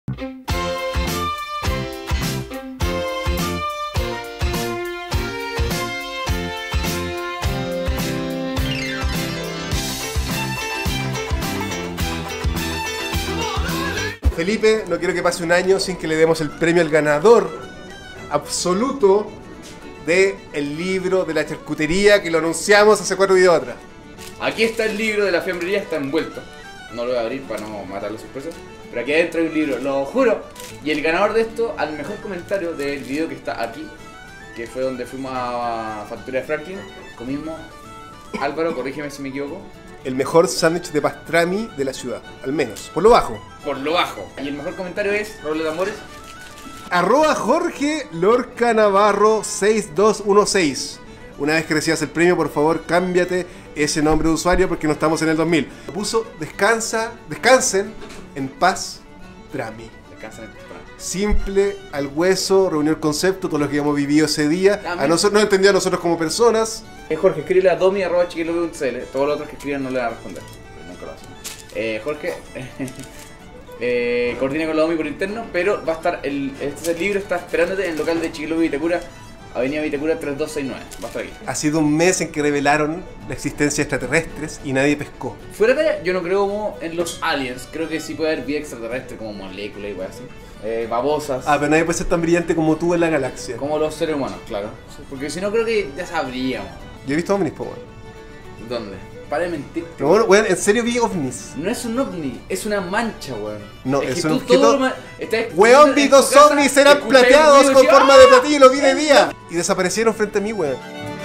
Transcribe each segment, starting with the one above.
Felipe, no quiero que pase un año sin que le demos el premio al ganador absoluto del libro de la charcutería que lo anunciamos hace 4 videos atrás. Aquí está el libro de la fiambrería, está envuelto. No lo voy a abrir para no matar las sorpresas. Pero aquí adentro hay un libro, lo juro. Y el ganador de esto, al mejor comentario del video que está aquí, que fue donde fuimos a Factoría Franklin, comimos, Álvaro, corrígeme si me equivoco, El mejor sándwich de pastrami de la ciudad, al menos, por lo bajo. por lo bajo. Y el mejor comentario es, Roble de Amores, @ Jorge Lorca Navarro 6216. Una vez que recibas el premio, por favor, cámbiate ese nombre de usuario porque no estamos en el 2000. Puso descansen en paz, Trami. descansa en el temprano. Simple, al hueso, reunió el concepto, todo lo que habíamos vivido ese día. A nosotros nos entendió a nosotros como personas. Jorge, escríbele a domi@chiquilobi.cl. Todos los otros que escriban no le van a responder, porque nunca lo hacen. Jorge, coordina con la Domi por interno, pero va a estar, este libro está esperándote en el local de Chiquilobi Vitacura, Avenida Vitacura 3269. Va a estar aquí. Ha sido un mes en que revelaron la existencia de extraterrestres y nadie pescó. Fuera de allá, yo no creo como en los aliens. Creo que sí puede haber vida extraterrestre, como moléculas y cosas así. Babosas. Ah, pero nadie puede ser tan brillante como tú en la galaxia. Como los seres humanos, claro. Porque si no, creo que ya sabríamos. Yo he visto ovnis, po, weón. ¿Dónde? Para de mentir. No, bueno, weón, en serio vi ovnis. No es un ovni, es una mancha, weón. No, es es que un tú todo objeto. estás Weón, vi en tu 2 casa, ovnis, eran escucháis el plateados ruido con y decís, forma de ¡ah! platillo y los vi de día. Y desaparecieron frente a mí, weón.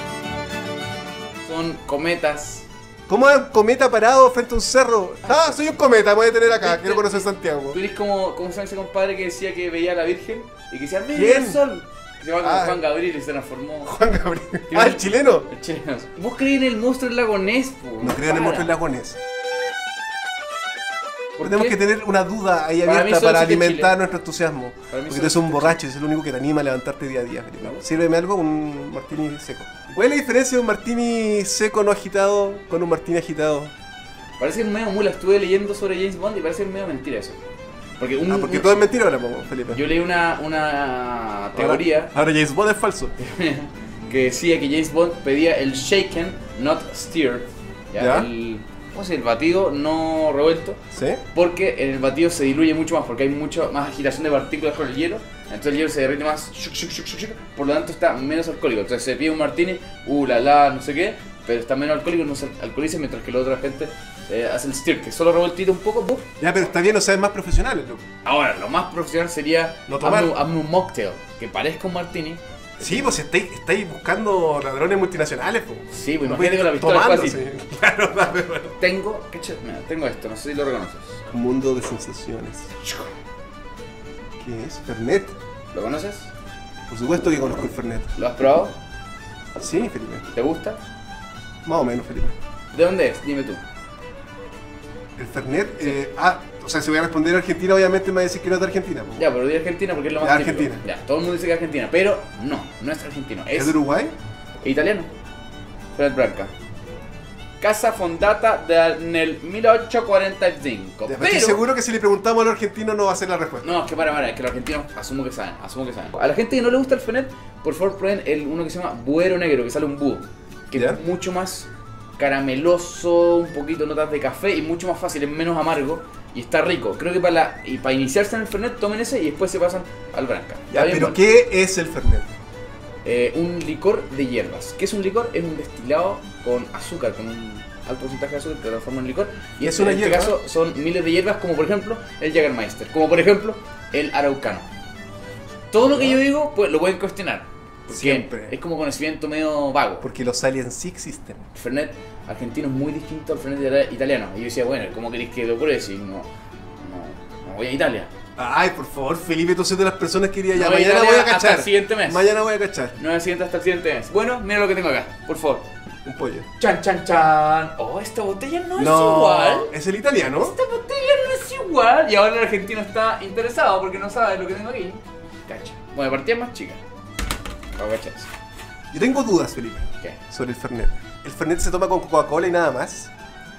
Son cometas. ¿Cómo un cometa parado frente a un cerro? Ah, soy un cometa, me voy a detener acá, quiero conocer Santiago. Tú eres como se llama ese compadre que decía que veía a la Virgen y que decía, mira ¿Quién? el sol. Se llama como Ah. Juan Gabriel y se transformó. Juan Gabriel. Ah, el chileno. El chileno. ¿Vos creí en el monstruo del lago Ness, po? No creo en el monstruo del lago Ness. ¿Por Tenemos qué? que tener una duda ahí Para mí abierta solo para existe alimentar Chile. nuestro entusiasmo. Para mí Porque solo tú eres un existe borracho y es el único que te anima a levantarte día a día, Felipe. ¿No? Sírveme algo con un martini seco. ¿Cuál es la diferencia de un martini seco no agitado con un martini agitado? Parece medio mula. Estuve leyendo sobre James Bond y parece medio mentira eso. Porque Porque todo es mentira ahora, po, Felipe. yo leí una teoría Ahora James Bond es falso. que decía que James Bond pedía el shaken, not stirred. ¿Ya? ¿Cómo se dice? El batido no revuelto. ¿Sí? Porque en el batido se diluye mucho más, porque hay mucha más agitación de partículas con el hielo. Entonces el hielo se derrite más, por lo tanto está menos alcohólico. Entonces se pide un martini, no sé qué, pero está menos alcohólico, no se alcoholiza, mientras que la otra gente hace el stir, que solo revueltito un poco, ¡buf! Ya, pero está bien, o sea, es más profesionales, loco. Ahora, lo más profesional sería No tomar. hazme un mocktail que parezca un martini. Sí, pues estáis buscando ladrones multinacionales, pues. Sí, pues imagínate con la pistola fácil. Claro, dale, bueno. Tengo esto, no sé si lo reconoces. Un mundo de sensaciones. ¿Qué es? ¿Fernet? ¿Lo conoces? Por supuesto que conozco el Fernet. ¿Lo has probado? Sí, Felipe. ¿Te gusta? Más o menos, Felipe. ¿De dónde es? Dime tú. El Fernet, o sea, si voy a responder a Argentina, obviamente me va a decir que no es de Argentina. Po. Ya, pero di Argentina porque es lo más Ya, típico. Argentina. Ya, todo el mundo dice que es Argentina, pero no es argentino, ¿Es es de Uruguay? italiano. Fred Branca. Casa fondata nel 1845. Ya, pero Pero estoy seguro que si le preguntamos a los argentinos no va a ser la respuesta. no, es que para, es que los argentinos asumo que saben. A la gente que no le gusta el Fernet, por favor prueben uno que se llama Buero Negro, que sale un búho. Que ¿Ya? es mucho más carameloso, un poquito notas de café y mucho más fácil, es menos amargo y está rico. Creo que para iniciarse en el Fernet tomen ese y después se pasan al Branca. Ya, Está bien pero bueno. ¿qué es el Fernet? Un licor de hierbas. ¿Qué es un licor? Es un destilado con azúcar, con un alto porcentaje de azúcar que lo transforma en licor. Y ¿Es una en este hierba? caso son miles de hierbas, como por ejemplo el Jägermeister, como por ejemplo el Araucano. Todo lo que yo digo, pues lo pueden cuestionar. Porque Siempre. es como conocimiento medio vago. Porque los aliens sí existen. El Fernet argentino es muy distinto al Fernet italiano. Y yo decía, bueno, ¿cómo queréis que lo pruebe si no voy a Italia? Ay, por favor, Felipe, tú soy de las personas que iría ya. No voy a Mañana Italia voy a hasta cachar. el siguiente mes. Mañana voy a cachar. No me siento hasta el siguiente mes. Bueno, mira lo que tengo acá, por favor. Un pollo. Chan, chan, chan. Oh, esta botella no, es No, igual. es el italiano. Esta botella no es igual. Y ahora el argentino está interesado porque no sabe lo que tengo aquí. Cacha. Bueno, de partida más chica. Para cachar eso. Yo tengo dudas, Felipe, ¿Qué? sobre el Fernet. ¿El Fernet se toma con Coca-Cola y nada más?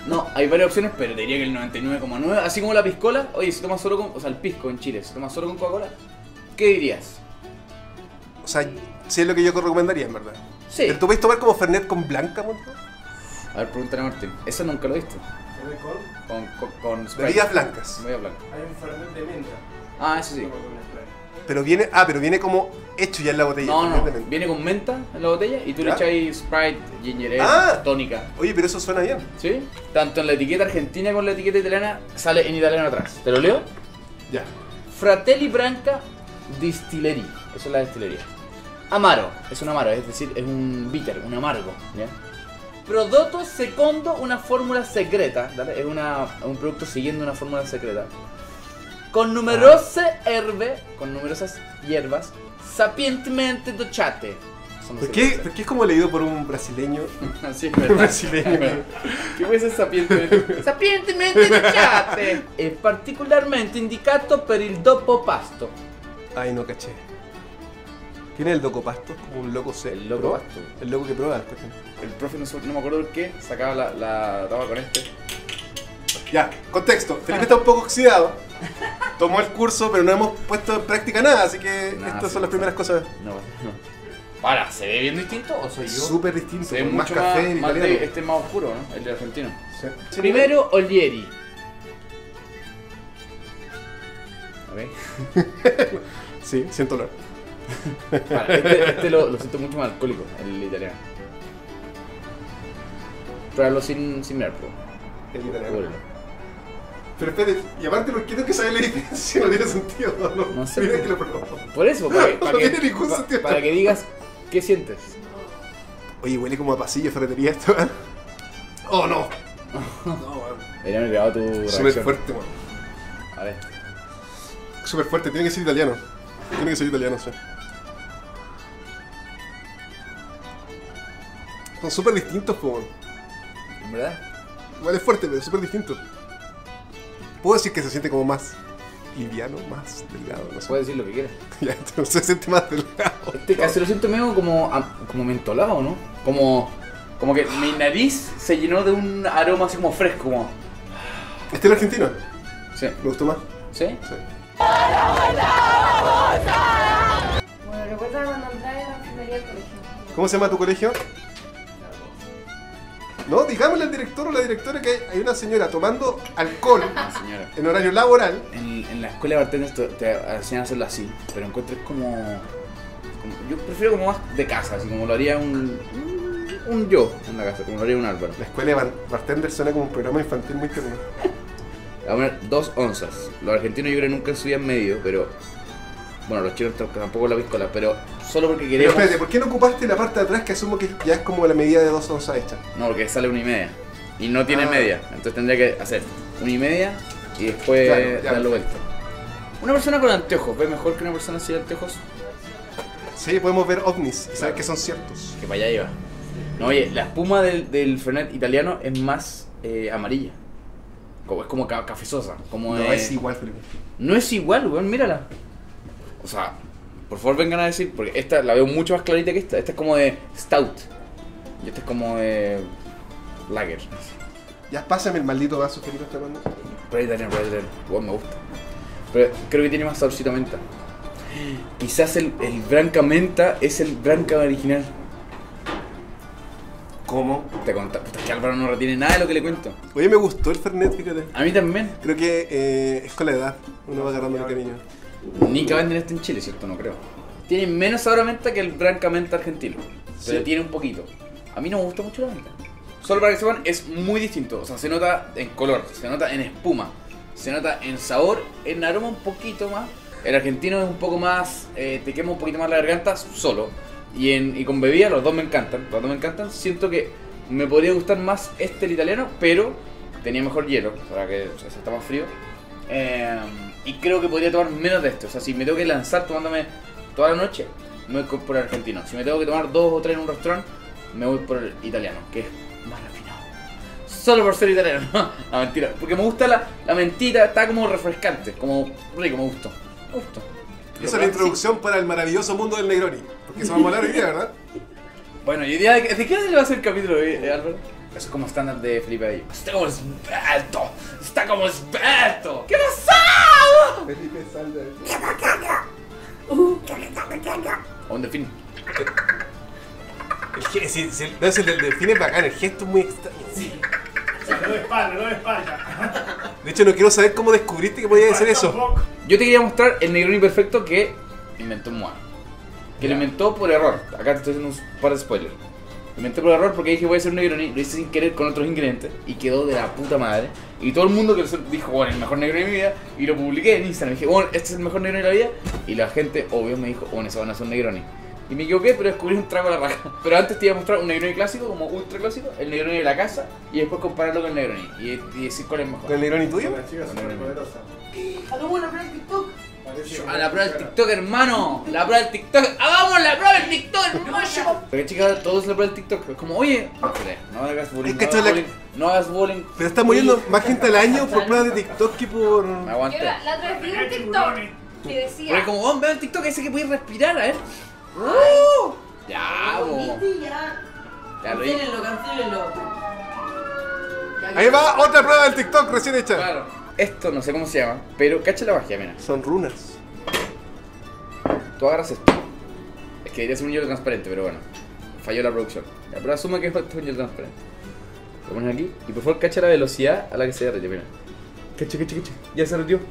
No, hay varias opciones, pero diría que el 99,9, así como la piscola. Oye, si tomas solo con, o sea, el pisco en Chile, si tomas solo con Coca-Cola, ¿qué dirías? O sea, sí es lo que yo recomendaría, en verdad. Sí. ¿Pero tú puedes tomar como Fernet con blanca, monto? A ver, pregúntale a Martín. Eso nunca lo he visto. Con Sprite. Bebidas blancas. Bebida blanca. Hay un Fernet de menta. Ah, eso sí. Pero viene como hecho ya en la botella. No, no, evidentemente. viene con menta en la botella y tú le ¿Ya? echáis Sprite, ginger ale, Ah. tónica. Oye, pero eso suena bien. ¿Sí? Tanto en la etiqueta argentina como en la etiqueta italiana sale en italiano atrás. ¿Te lo leo? Ya. Fratelli Branca Distillery. Eso es la destilería. Amaro. Es un amaro, es decir, es un bitter, un amargo. ¿Ya? Prodotto secondo una fórmula secreta. ¿Vale? Es un producto siguiendo una fórmula secreta. Con numerose erbe, con numerosas hierbas, sapientemente docciate. Son ¿Por qué es como leído por un brasileño? Sí, es verdad. Brasileño. ¿Qué puede ser sapientemente? Sapientemente docciate. Es particolarmente indicato per il dopo pasto. Ay, no caché. ¿Quién es el loco pasto? Como un loco El loco pasto. El loco que prueba. Cuestión. El profe no me acuerdo por qué sacaba la tapa con este. Ya, contexto. Felipe está un poco oxidado. Tomó el curso, pero no hemos puesto en práctica nada, así que Nada, estas sí, son las primeras cosas. No. Para, ¿se ve bien distinto o soy yo? Súper distinto, Se ve con más mucho café más, en más italiano. este es más oscuro, ¿no? El de argentino. Sí. Primero, Olieri. Ok. Sí, siento olor. Para, este lo siento mucho más alcohólico, el italiano. Pruébalo sin mirar, po. El italiano. Pruébalo. Pero espérate, y aparte, ¿por qué tengo que saber la diferencia? No tiene sentido, ¿no? No sé. Mira que lo probamos. Por eso, para No tiene ningún que, sentido. para que digas qué sientes. Oye, huele como a pasillo de ferretería esto, ¿eh? ¡Oh, no! No, weón. Debería haber grabado tu reacción. Súper fuerte, weón. A ver. Súper fuerte, tiene que ser italiano. Tiene que ser italiano, sí. Son súper distintos, po, weón. ¿En verdad? Igual es fuerte, pero súper distinto. Puedo decir que se siente como más liviano, más delgado, no sé. Puedes decir lo que quieras. Ya, entonces se siente más delgado. Este casi lo siento medio como mentolado, ¿no? Como que mi nariz se llenó de un aroma así como fresco, como... ¿Este es el argentino? Sí. ¿Me gustó más? ¿Sí? Sí. Bueno, recuerda cuando entré en la enfermería del colegio. ¿Cómo se llama tu colegio? No, digámosle al director o la directora que hay una señora tomando alcohol Ah, señora. en horario laboral. En la escuela de bartenders te enseñan a hacerlo así, pero encuentro es como... Yo prefiero como más de casa, así como lo haría un yo en la casa, como lo haría un Álvaro. La escuela de bartender suena como un programa infantil muy tierno. A poner 2 onzas. Los argentinos yo creo que nunca subían medio, pero... Bueno, los chinos tampoco la piscola, pero solo porque Pero queremos... espérate, ¿por qué no ocupaste la parte de atrás que asumo que ya es como la medida de 2 onzas hecha? No, porque sale 1,5. Y no tiene Ah. media. Entonces tendría que hacer 1,5 y después Claro, ya. darlo vuelta. Una persona con anteojos, ¿ve mejor que una persona sin anteojos? Sí, podemos ver ovnis y saber que son ciertos. Que para allá iba. No, oye, la espuma del Fernet italiano es más amarilla. Es como cafezosa. Como No es igual, Felipe. No es igual, weón, mírala. O sea, por favor vengan a decir, porque esta la veo mucho más clarita que esta. Esta es como de Stout. Y esta es como de Lager. Ya pásame el maldito vaso, Felipe, está tomando. Pero italiano, weón, me gusta. Pero creo que tiene más saborcito a menta. Quizás el Branca menta es el Branca original. ¿Cómo? Te conté, puta, es que Álvaro no retiene nada de lo que le cuento. Oye, me gustó el Fernet, fíjate. A mí también. Creo que es con la edad. Uno va agarrando el cariño. Nica venden esto en Chile, ¿cierto? No creo. Tiene menos sabor a menta que el Branca menta argentino. Pero Sí. tiene un poquito. A mí no me gusta mucho la menta. Solo para que sepan, es muy distinto. O sea, se nota en color, se nota en espuma, se nota en sabor, en aroma un poquito más. El argentino es un poco más, te quema un poquito más la garganta solo. Y con bebida los dos me encantan. Los dos me encantan. Siento que me podría gustar más el italiano, pero tenía mejor hielo, para que o sea, está más frío. Y creo que podría tomar menos de este. O sea, si me tengo que lanzar tomándome toda la noche, me voy por el argentino. Si me tengo que tomar 2 o 3 en un restaurante, me voy por el italiano, que es más refinado. Solo por ser italiano, no, mentira. Porque me gusta la mentita, está como refrescante, como rico, me gustó. Me gustó. Y esa es la introducción para el maravilloso mundo del Negroni. Porque eso vamos a hablar hoy día, ¿verdad? Bueno, y hoy día, ¿de qué hora se va a hacer el capítulo, Álvaro? Eso es como estándar de Felipe Abello. Está como esbelto. Está como esbelto. ¿Qué pasó? Felipe Salda. O un delfín. El del delfín es bacán, el gesto es muy extraño. Sí. No de espalda. De hecho, no quiero saber cómo descubriste que podía hacer eso. Tampoco. Yo te quería mostrar el Negroni perfecto que inventó Moa. Que lo inventó por error. Acá te estoy haciendo un par de spoilers. Lo inventé por error porque dije voy a hacer un Negroni. Lo hice sin querer con otros ingredientes. Y quedó de la puta madre. Y todo el mundo que lo dijo, bueno, el mejor Negroni de mi vida. Y lo publiqué en Instagram. Dije, bueno, este es el mejor Negroni de la vida. Y la gente, obvio, me dijo, bueno, eso van a hacer un Negroni. Y me equivoqué, pero descubrí un trago a la raja. Pero antes te iba a mostrar un Negroni clásico, como ultra clásico, el Negroni de la casa, y después compararlo con el Negroni. Y decir cuál es mejor. ¿Con el Negroni tuyo? Una chica súper poderosa. Hagamos una prueba en TikTok. A la prueba del TikTok, hermano. La prueba del TikTok. ¡Hagamos la prueba del TikTok, hermano! Porque chicas, todos la prueba del TikTok. Es como, oye, no hagas bullying. Es que esto es la- No hagas bullying. Pero está muriendo más gente al año por pruebas de TikTok que por... Me Yo aguanté. la otra vez vi un TikTok que Porque decía. como, oh, veo el TikTok ese que puedes respirar, a ver. Ya, bo. Ya lo hice. Cancélenlo. Ahí va otra prueba del TikTok recién hecha. Claro. Esto no sé cómo se llama, pero cacha la magia, mira. Son runas. Tú agarras esto. Es que debería ser un hielo transparente, pero bueno. Falló la producción. Ya, pero asume que es un hielo transparente. Lo pones aquí y por favor cacha la velocidad a la que se derrite, mira. Cacha. Ya se derritió.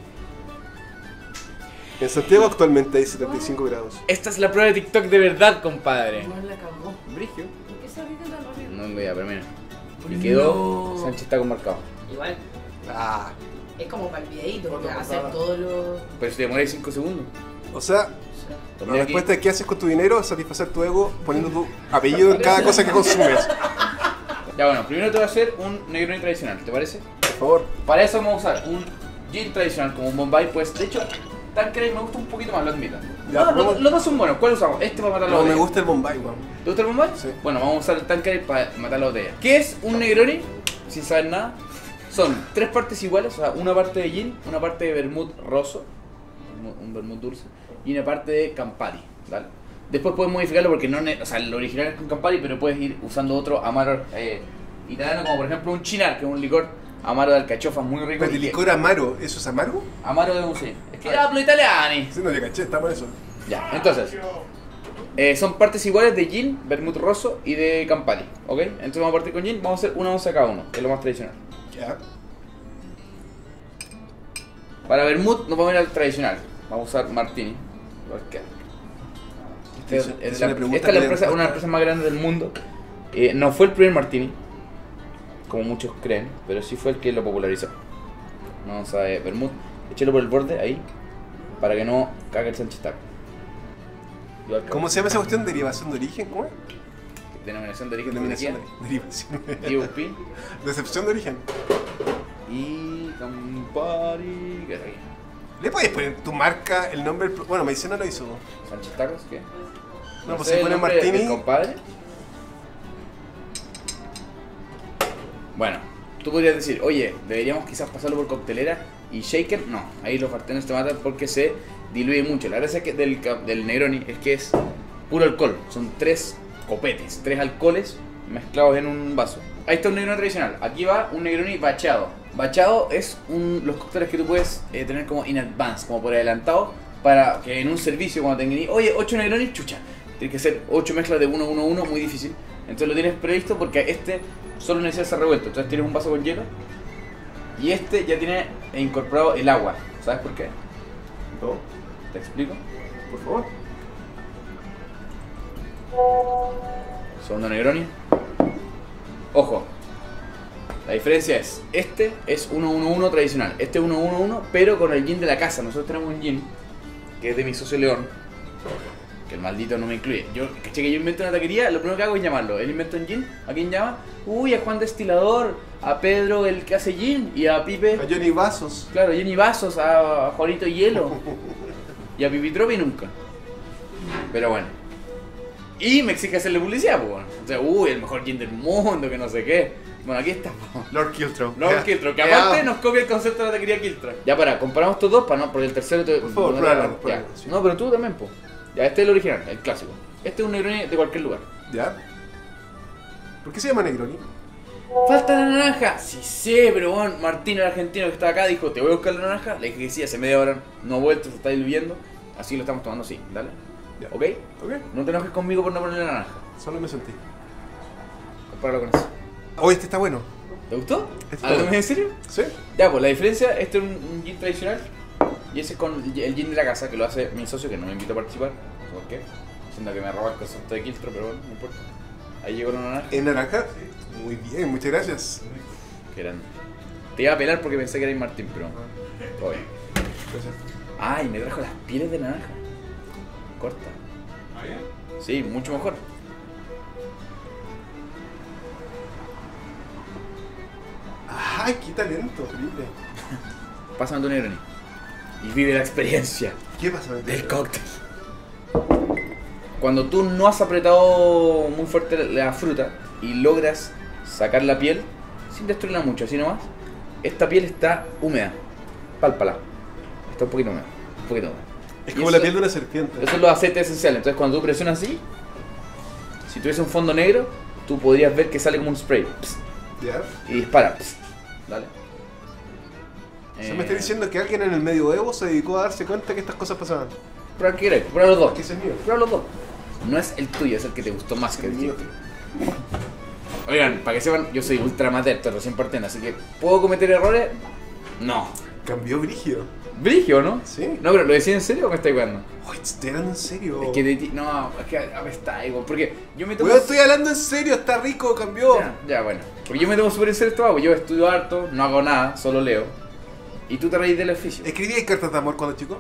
En Santiago actualmente hay 75 grados. Esta es la prueba de TikTok de verdad, compadre. No la cagó. Brigio. ¿Por qué se ahorita tan rápido? No me voy a, pero mira. Y quedó. No. Sánchez está con marcado. Igual, Ah. es como para el videíto, Foto hacer pasada. todo lo. Pero si te demoráis 5 segundos. O sea, la Mira aquí. respuesta es ¿qué haces con tu dinero? Es satisfacer tu ego poniendo tu apellido en cada cosa que consumes. Ya bueno, primero te voy a hacer un Negroni tradicional, ¿te parece? Por favor. Para eso vamos a usar un gin tradicional como un Bombay, pues de hecho, Tanqueray me gusta un poquito más, lo admito. Ya, No, probemos. los dos son buenos, ¿cuál usamos? Este para matar la No, me botella. gusta el Bombay, weón. ¿Te gusta el Bombay? Sí. Bueno, vamos a usar el Tanqueray para matar la botella. ¿Qué es un Negroni? Sin saber nada. Son 3 partes iguales, o sea, una parte de gin, una parte de vermut rosso, un vermut dulce, y una parte de Campari, ¿vale? Después puedes modificarlo porque no, o sea, el original es con Campari, pero puedes ir usando otro amaro italiano, como por ejemplo un Chinar, que es un licor amaro de alcachofa muy rico. Pero y el que- licor amargo, ¿eso es amargo? Amaro de un sí. Es que hablo italiani. Sí, no, ya caché, está por eso. Ya, entonces, son partes iguales de gin, vermut rosso y de Campari, ¿ok? Entonces vamos a partir con gin, vamos a hacer una onza cada uno, que es lo más tradicional. Ya. Para vermut nos vamos a ir al tradicional, vamos a usar martini. Porque Es una pregunta esta es la que empresa, le- una de las empresas más grandes del mundo. No fue el primer martini, como muchos creen, pero sí fue el que lo popularizó. Vamos a ver, vermut, échalo por el borde ahí, para que no cague el Sánchez Taco. Igual que- ¿Cómo se llama esa cuestión? ¿Derivación de origen? ¿Cómo es? Denominación de origen Denominación de de derivación. DOP Decepción de origen. y Campari. ¿Qué es aquí? ¿Le puedes poner tu marca, el nombre? Bueno, Medicina lo hizo. ¿Sánchez Tacos? ¿Qué? No, pues sé si el pone nombre Martini. del compadre. Bueno, tú podrías decir, oye, deberíamos quizás pasarlo por coctelera y shaker. No, ahí los bartenders te matan porque se diluye mucho. La gracia del Negroni es que es puro alcohol. Son 3 copetes, 3 alcoholes mezclados en un vaso. Ahí está un Negroni tradicional. Aquí va un Negroni bacheado. Bacheado es los cócteles que tú puedes tener como in advance, como por adelantado, para que en un servicio cuando tengas, oye, 8 Negroni, chucha. Tienes que hacer 8 mezclas de 1, 1, 1, muy difícil. Entonces lo tienes previsto porque este solo necesita ser revuelto. Entonces tienes un vaso con hielo y este ya tiene incorporado el agua. ¿Sabes por qué? No, ¿Te explico? por favor. Segundo Negroni. Ojo. La diferencia es, este es 1-1-1 tradicional. Este es 1-1-1, pero con el gin de la casa. Nosotros tenemos un gin que es de mi socio León. Que el maldito no me incluye. Yo, caché que yo invento una taquería, lo primero que hago es llamarlo. Él inventa un gin. ¿A quién llama? Uy, a Juan Destilador, a Pedro el que hace gin, y a Pipe. A Johnny Vasos. Claro, Jenny Vasos, a Juanito Hielo. Y a Pipitropi nunca. Pero bueno. Y me exige hacerle publicidad, pues bueno. O sea, uy, el mejor gin del mundo, que no sé qué. Bueno, aquí está. Lord Kiltrow. Lord Kiltrow, que aparte nos copia el concepto de la taquería Kiltrow. Ya para, comparamos estos dos para no, porque el tercero te. Por favor, no, pruébalo, ya. pruébalo, sí. No, pero tú también, pues. Ya, este es el original, el clásico. Este es un Negroni de cualquier lugar. ¿Ya? ¿Por qué se llama Negroni? ¡Falta la naranja! Sí sé, pero bueno, Martín, el argentino que estaba acá, dijo, ¿te voy a buscar la naranja? Le dije que sí, hace media hora no ha vuelto, se está diluyendo. Así lo estamos tomando, sí, dale. Ya. ¿Ok? Ok. No te enojes conmigo por no ponerle la naranja. Solo me sentí. Compáralo con eso. Oye, este está bueno. ¿Te gustó? Está ¿Algo bueno. más en serio? ¿Sí? Ya, pues la diferencia, este es un gin tradicional y ese es con el gin de la casa que lo hace mi socio que no me invitó a participar. No sé por qué. Siendo que me robó el concepto de Kiltro, pero bueno, no importa. Ahí llegó la naranja. ¿En naranja? Muy bien, muchas gracias. Qué grande. Te iba a pelar porque pensé que era Martín, pero todo bien. Gracias. Ay, me trajo las pieles de naranja. Corta. Sí, mucho mejor. Ay, qué talento, Felipe. Pásame tu Negroni y vive la experiencia ¿Qué pasa? del cóctel. Cuando tú no has apretado muy fuerte la fruta y logras sacar la piel sin destruirla mucho, así nomás, esta piel está húmeda. Pálpala. Está un poquito húmeda. Un poquito húmeda. Es Y como eso- la piel de una serpiente. Esos son los aceites esenciales. Entonces cuando tú presionas así, si tuviese un fondo negro, tú podrías ver que sale como un spray. Pss, ¿Ya? y dispara. Pss. Dale. O sea, me está diciendo que alguien en el medioevo se dedicó a darse cuenta que estas cosas pasaban. Prueba el que queráis. Prueba los dos. Que ese es mío. Prueba los dos. No es el tuyo, es el que te gustó más que el mío. tuyo. Oigan, para que sepan, yo soy ultra amateur, estoy recién partiendo, así que ¿puedo cometer errores? No. Cambió brígido. Brigio, ¿no? Sí. No, pero ¿lo decís en serio o me estáis jugando? Uy, estoy hablando en serio. Es que de ti. No, es que apesta, igual. Porque yo me tomo. Weón, estoy hablando en serio, está rico, cambió. Ya, bueno. Porque yo me tomo súper en serio esto hago. Yo estudio harto, no hago nada, solo leo. Y tú te reís del oficio. ¿Escribíais cartas de amor cuando chico?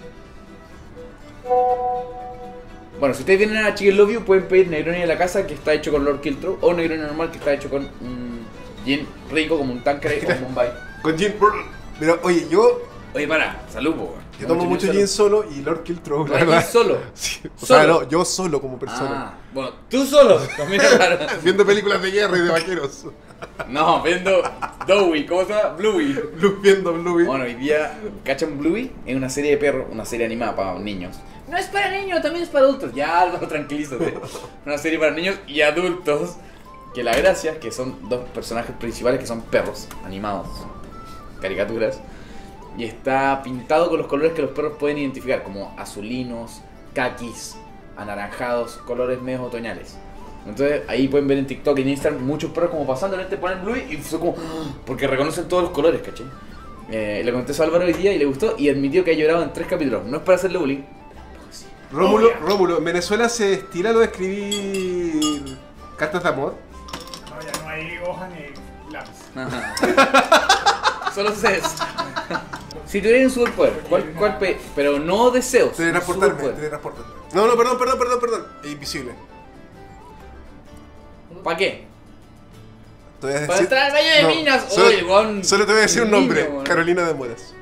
Bueno, si ustedes vienen a Chicken Love You, pueden pedir Negroni de la casa que está hecho con Lord Kiltrow o Negroni normal que está hecho con un gin rico como un Tanqueray o un Bombay. Con gin. Pero, oye, yo Oye, para, salud, po, weón. Yo tomo mucho gin solo y Lord Kiltrow, la Gin verdad. solo. Sí. O Solo. sea, no, yo solo como persona. Ah, bueno, tú solo. Mira, claro. Viendo películas de guerra y de vaqueros. No, viendo Dowie, ¿cómo se llama? Bluey. Viendo Bluey. Bueno, hoy día, ¿cachan Bluey? Es una serie de perros, una serie animada para niños. No es para niños, también es para adultos. Ya, Álvaro, tranquilízate. Una serie para niños y adultos. Que la gracia es que son dos personajes principales que son perros animados, caricaturas. Y está pintado con los colores que los perros pueden identificar, como azulinos, caquis, anaranjados, colores medio otoñales. Entonces ahí pueden ver en TikTok y en Instagram muchos perros como pasando en este ponen Bluey y son como... porque reconocen todos los colores, ¿cachai? Le conté eso a Álvaro hoy día y le gustó y admitió que ha llorado en 3 capítulos. No es para hacerle bullying. Rómulo, en Venezuela se estila lo de escribir cartas de amor. No, ya no hay hoja ni lápiz. Ajá. Solo sé eso. Si tuvieras un superpoder, ¿cuál pero no deseos. Teletransportarme, un superpoder. teletransportarme. No, perdón. Invisible. ¿Para qué? Te voy a Para entrar al baño de No, minas. solo- Oye, weón. Solo te voy a decir un nombre. Niño, weón. Carolina de Moras.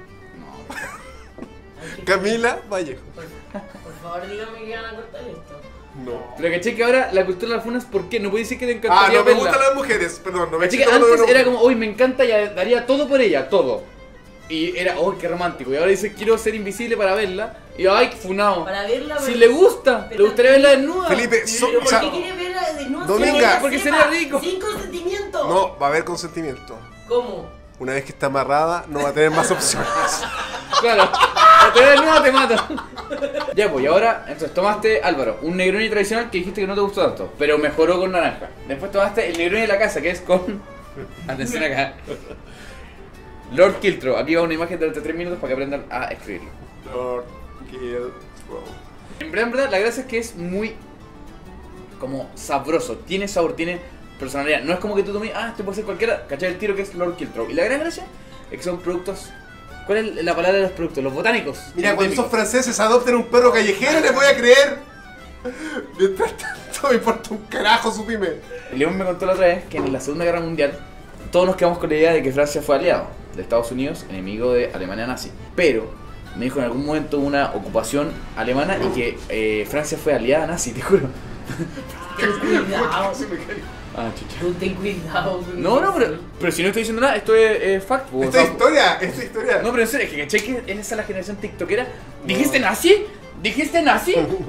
Camila Vallejo. Por favor, dígame que van a cortar esto. No. Pero caché que ahora la cultura de las funas, ¿por qué? No puede decir que te Ah, encantaría no me verla. gustan las mujeres. Perdón, no me Caché que excito cuando antes veo era una como, uy, me encanta y daría todo por ella, todo. Y era, oh, qué romántico. Y ahora dice, quiero ser invisible para verla. Y ay, qué funado. Para verla. Si le gusta, pero- le gustaría verla desnuda. Felipe, ¿Pero o por sea, qué quiere verla desnuda? Dominga. Sin Porque que sería sepa, rico. Sin consentimiento. No, va a haber consentimiento. ¿Cómo? Una vez que está amarrada, no va a tener más opciones. Claro, o te ves desnuda te mata. Ya, pues, y ahora, entonces tomaste, Álvaro, un Negroni tradicional que dijiste que no te gustó tanto, pero mejoró con naranja. Después tomaste el Negroni de la casa, que es con... Atención acá. Lord Kiltrow. Aquí va una imagen durante 3 minutos para que aprendan a escribirlo. Lord Kiltrow. En verdad, la gracia es que es muy como sabroso, tiene sabor, tiene personalidad. No es como que tú tomes, este puede ser cualquiera, ¿cachai? El tiro que es Lord Kiltrow. Y la gran gracia es que son productos. ¿Cuál es la palabra de los productos? Los botánicos. Mira, cuando endémicos. esos franceses adopten un perro callejero, les voy a creer. Mientras tanto, me importa un carajo su pyme. León me contó la otra vez que en la Segunda Guerra Mundial todos nos quedamos con la idea de que Francia fue aliado de Estados Unidos, enemigo de Alemania nazi. Pero me dijo en algún momento hubo una ocupación alemana y que Francia fue aliada nazi, te juro. Ten cuidado. Ah, chucha. Tú ten cuidado. con No, eso. pero si no estoy diciendo nada, esto es fact. po, o Esta sea, historia. no, pero en serio, es que ¿cachai que es esa la generación tiktokera? ¿Dijiste nazi? ¿Dijiste nazi?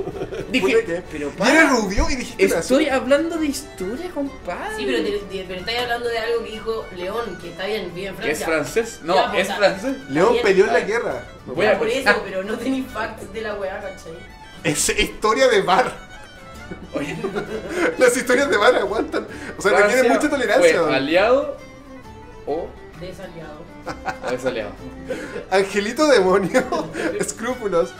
Dije, que. pero Y eres rubio y dijiste estoy hablando de historia, compadre. Sí, pero estáis hablando de algo que dijo León, que está bien, vive en ¿Que es Francia. francés? No, Ya, es pues, francés. León Bien. peleó en la guerra. Voy a- Por eso, pero no tenéis facts de la weá, ¿cachai? Es historia de bar. Oye, Las historias de bar aguantan. O sea, Francia requieren mucha tolerancia. fue don. aliado o Desaliado. desaliado. Angelito demonio. Escrúpulos.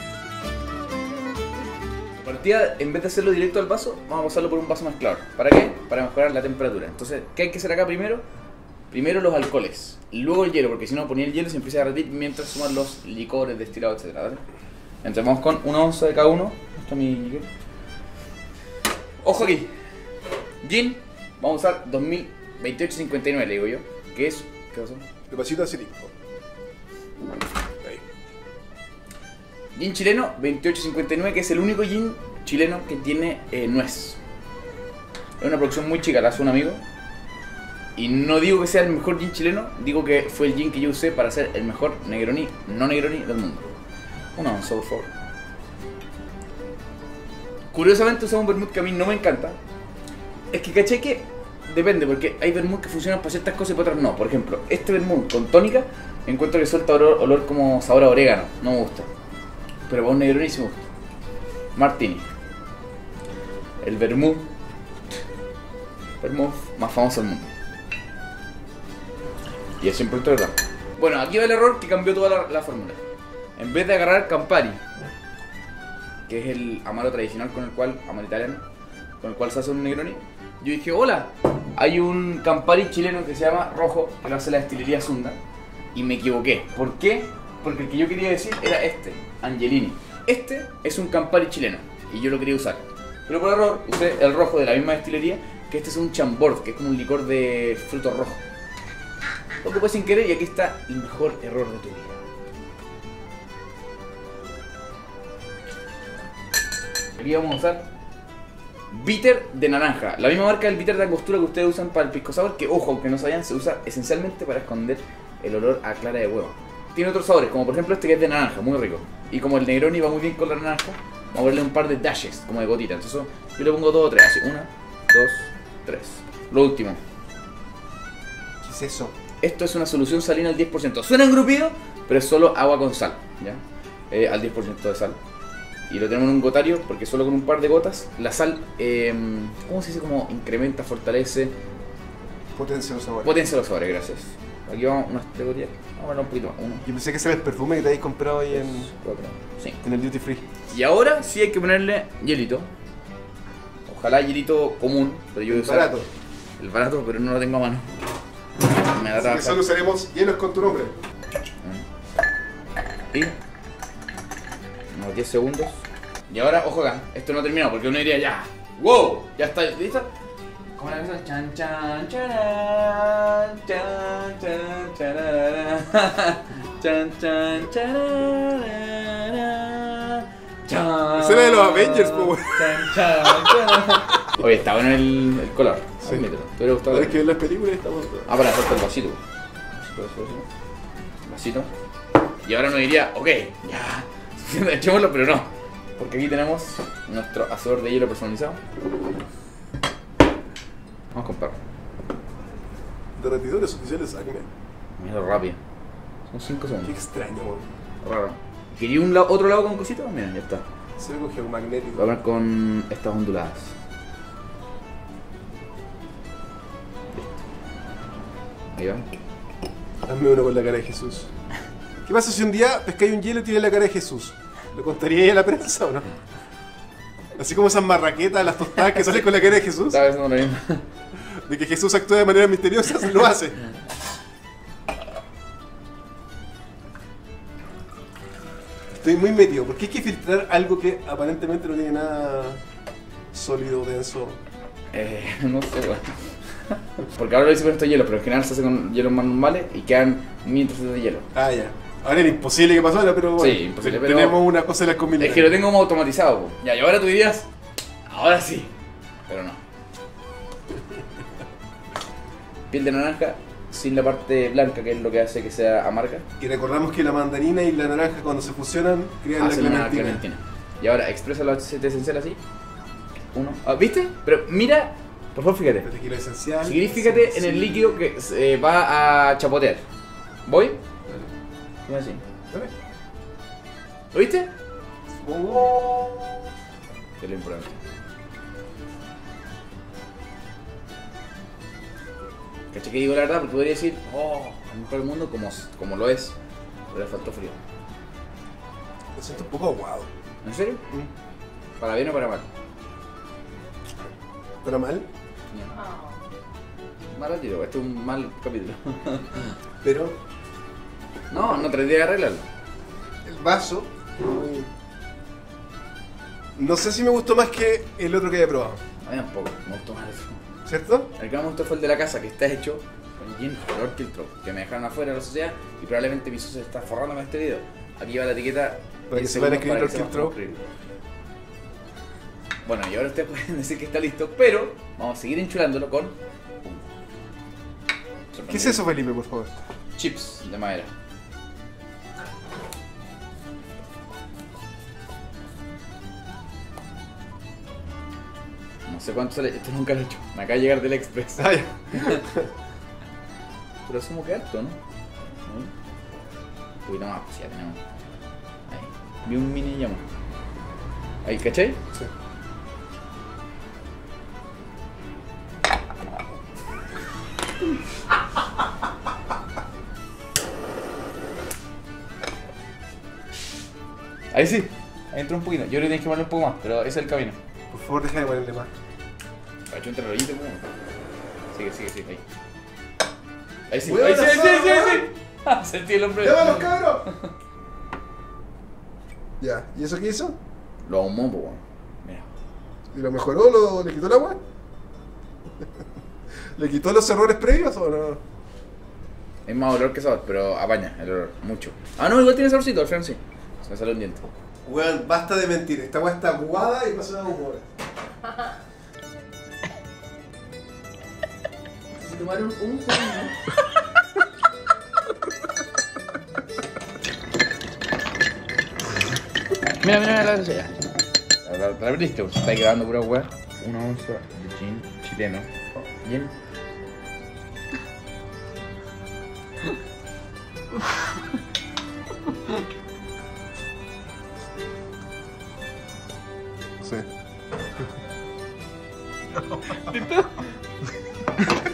La partida, en vez de hacerlo directo al vaso, vamos a pasarlo por un vaso mezclador. ¿Para qué? Para mejorar la temperatura. Entonces, ¿qué hay que hacer acá primero? Primero los alcoholes, luego el hielo, porque si no ponía el hielo y se empieza a derretir mientras suman los licores, destilados, etc. ¿vale? Entonces vamos con una onza de cada uno. Esto es mi liquor. Ojo aquí. Gin, vamos a usar 2028.59, le digo yo. Que es... ¿Qué pasó? De pasito así. Ahí. Gin chileno, 28.59, que es el único gin chileno que tiene nuez. Es una producción muy chica, la hace un amigo. Y no digo que sea el mejor gin chileno, digo que fue el gin que yo usé para hacer el mejor Negroni, no Negroni del mundo. Una onza, por favor. Curiosamente usamos un vermut que a mí no me encanta. Es que caché que depende, porque hay vermut que funcionan para ciertas cosas y para otras no. Por ejemplo, este vermut con tónica encuentro que suelta olor como sabor a orégano, no me gusta. Pero para un Negroni sí me gusta. Martini. El vermut más famoso del mundo. Y es siempre el verdad. Bueno, aquí va el error que cambió toda la fórmula. En vez de agarrar Campari, que es el amaro tradicional con el cual, amaro italiano, con el cual se hace un Negroni, yo dije, hola, hay un Campari chileno que se llama Rojo, que lo hace la destilería Sunda, y me equivoqué. ¿Por qué? Porque el que yo quería decir era este, Angelini. Este es un Campari chileno, y yo lo quería usar. Pero por error usé el rojo de la misma destilería, que este es un Chambord, que es como un licor de frutos rojos. Lo que fue sin querer, y aquí está el mejor error de tu vida. Aquí vamos a usar bitter de naranja, la misma marca del bitter de angostura que ustedes usan para el pisco sour, que ojo, aunque no sabían, se usa esencialmente para esconder el olor a clara de huevo. Tiene otros sabores, como por ejemplo este que es de naranja, muy rico. Y como el Negroni va muy bien con la naranja, vamos a ponerle un par de dashes, como de gotitas. Entonces yo le pongo 2 o 3, así, 1, 2, 3. Lo último. ¿Qué es eso? Esto es una solución salina al 10%. Suena engrupido, pero es solo agua con sal, ¿ya? Al 10% de sal. Y lo tenemos en un gotario porque solo con un par de gotas la sal, ¿cómo se dice? Como incrementa, fortalece, Potencia los sabores. potencia los sabores, gracias. Aquí vamos unas 3 gotillas. Vamos a poner un poquito más. 1, Yo pensé que ese era el perfume que te habéis comprado ahí 4, 5. en el duty free. Y ahora sí hay que ponerle hielito. Ojalá hielito común, pero yo voy a usar Barato. el barato, pero no lo tengo a mano. Me da Así que trabajar. solo usaremos hielos con tu nombre. Y unos 10 segundos. Y ahora, ojo acá, esto no ha terminado porque uno diría ya. ¡Wow! ¿Ya está listo? Como la cosa. Chan, chan, charán, chan, chan, chararán, chan, chan, chararán, chan. Ese era de los Avengers, po, weón. Chan, chan, chararán. Oye, está bueno el color. Sí. Admítelo. ¿Te hubiera gustado? Ahora es que ver las películas estamos. Ah, para falta el vasito. Vasito. Y ahora uno diría, ok, ya, echémoslo, pero no. Porque aquí tenemos nuestro hacedor de hielo personalizado. Vamos a comprar. Derretidores oficiales Acme. Mira rápido. Son 5 Qué segundos. extraño, weón. Raro. ¿Quería otro lado con cositas? Mira, ya está. Se ve con geomagnético. Voy a poner con estas onduladas. Listo. Ahí va. Hazme uno con la cara de Jesús. ¿Qué pasa si un día pescáis un hielo y tiene la cara de Jesús? ¿Lo contaría ahí a la prensa o no? Así como esas marraquetas, las tostadas que salen con la cara de Jesús. Estaba pensando lo mismo. De que Jesús actúa de manera misteriosa, lo hace. Estoy muy metido. ¿Por qué hay que filtrar algo que aparentemente no tiene nada sólido, denso? No sé, bueno. Porque ahora lo hice con estos hielos, pero en general se hace con hielos más normales y quedan mientras de hielo. Ah, ya. Ahora era imposible que pasara, pero bueno. Sí, imposible, pero- Tenemos una cosa de las combinaciones. Es que lo tengo como automatizado, po. Ya, y ahora tú dirías, ahora sí, pero no. Piel de naranja sin la parte blanca, que es lo que hace que sea amarga. Y recordamos que la mandarina y la naranja cuando se fusionan crean la Hace una clementina. clementina. Y ahora expresa el aceite esencial así. 1. ¿Viste? Pero mira, por favor, fíjate. Este kilo esencial. Fíjate en el líquido que va a chapotear. ¿Voy? ¿Cómo así? Dale. ¿Lo viste? Oh. Que es lo importante. ¿Cachai que digo la verdad? Porque podría decir, el mejor del mundo como lo es. Pero le faltó frío. Me siento un poco aguado. ¿En serio? ¿Para bien o para mal? ¿Pero mal? Mal al tiro, este es un mal capítulo. Pero No tendría que arreglarlo. el vaso... No sé si me gustó más que el otro que había probado. A mí tampoco, me gustó más eso. ¿Cierto? El que más me gustó fue el de la casa, que está hecho con gin color Kiltrop, que me dejaron afuera de la sociedad y probablemente mi socio se está forrando con este video. Aquí va la etiqueta. Para que 10 se puedan segundos escribir que Lord sepamos Kiltrop. cómo escribirlo. Bueno, y ahora ustedes pueden decir que está listo, pero vamos a seguir enchulándolo con... ¿Qué es eso, Felipe, por favor? Chips de madera. No sé cuánto sale, esto nunca lo he hecho. Me acaba de llegar del Express. Ah, ya. Pero asumo que harto, ¿no? Un poquito más, pues ya tenemos. Ahí. Vi un mini llama. Ahí, ¿cachai? Sí. Ahí sí. Ahí entró un poquito. Yo creo que tienes que ponerle un poco más, pero ese es el camino. Por favor, deja de ponerle más. Ha hecho un terrorito, ¿cómo? Sigue, ahí. Ahí sí, ¡Huevón, ahí sí, asado! sí. Ah, sentí el hombre. ¡Llévalos, cabrón! Ya, ¿y eso qué hizo? Lo ahumó, pues, mira. ¿Y lo mejoró? ¿Le quitó el agua? ¿Le quitó los errores previos o no? Es más olor que sabor, pero apaña el olor, mucho. Ah, no, igual tiene saborcito, al final sí. Se me salió un diente. Weón, basta de mentir. Esta weá está aguada y pasó a humor. Se tomaron un segundo. Mira la ya. La abriste, se está grabando pura weá. Una onza de gin chileno. Gin. Sí.